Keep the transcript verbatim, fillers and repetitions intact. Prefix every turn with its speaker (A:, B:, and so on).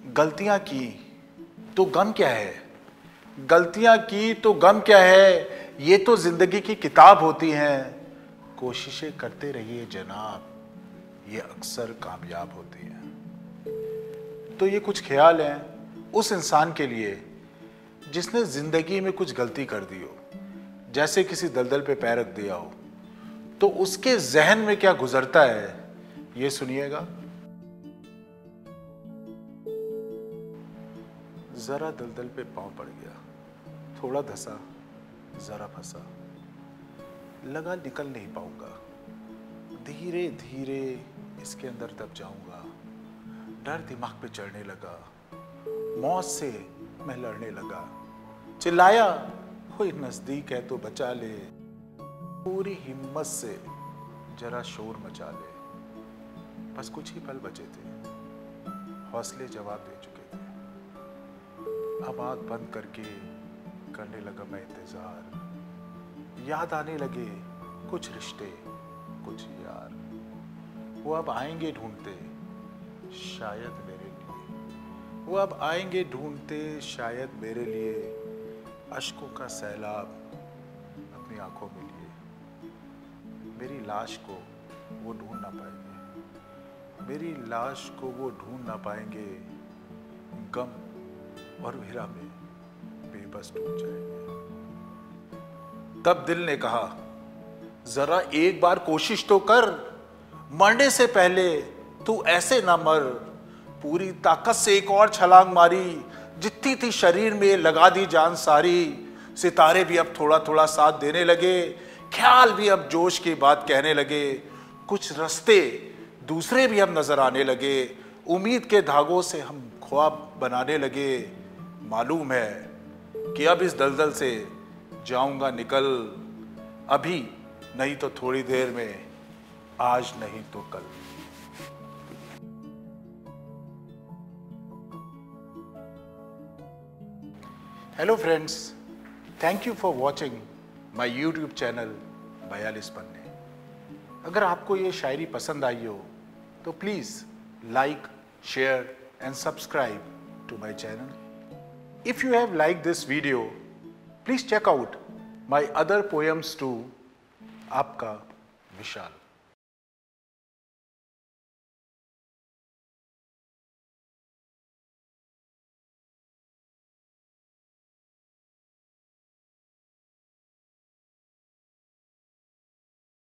A: गलतियां की तो गम क्या है, गलतियां की तो गम क्या है, ये तो जिंदगी की किताब होती हैं। कोशिशें करते रहिए जनाब, ये अक्सर कामयाब होती हैं। तो ये कुछ ख्याल हैं उस इंसान के लिए जिसने जिंदगी में कुछ गलती कर दी हो, जैसे किसी दलदल पे पैर रख दिया हो, तो उसके जहन में क्या गुजरता है ये सुनिएगा। जरा दलदल पे पांव पड़ गया, थोड़ा धसा, जरा फंसा, लगा निकल नहीं पाऊंगा, धीरे धीरे इसके अंदर दब जाऊंगा। डर दिमाग पे चढ़ने लगा, मौत से मैं लड़ने लगा, चिल्लाया कोई नजदीक है तो बचा ले, पूरी हिम्मत से जरा शोर मचा ले। बस कुछ ही पल बचे थे, हौसले जवाब दे चुके थे। अब आंख बंद करके करने लगा मैं इंतजार। याद आने लगे कुछ रिश्ते, कुछ यार, वो अब आएंगे ढूंढते शायद मेरे लिए, वो अब आएंगे ढूंढते शायद मेरे लिए, अश्कों का सैलाब अपनी आंखों में लिए। मेरी लाश को वो ढूंढ ना पाएंगे, मेरी लाश को वो ढूंढ ना पाएंगे, गम और विरह में बेबस टूट जाएंगे। तब दिल ने कहा जरा एक बार कोशिश तो कर, मरने से पहले तू ऐसे ना मर। पूरी ताकत से एक और छलांग मारी, जितनी थी शरीर में लगा दी जान सारी। सितारे भी अब थोड़ा थोड़ा साथ देने लगे, ख्याल भी अब जोश की बात कहने लगे, कुछ रास्ते दूसरे भी अब नजर आने लगे, उम्मीद के धागों से हम ख्वाब बनाने लगे। मालूम है कि अब इस दलदल से जाऊंगा निकल, अभी नहीं तो थोड़ी देर में, आज नहीं तो कल। Hello friends, thank you for watching my YouTube channel बयालीस पन्ने। अगर आपको ये शायरी पसंद आई हो तो please like, share and subscribe to my channel. If you have liked this video, please check out my other poems too. आपका विशाल।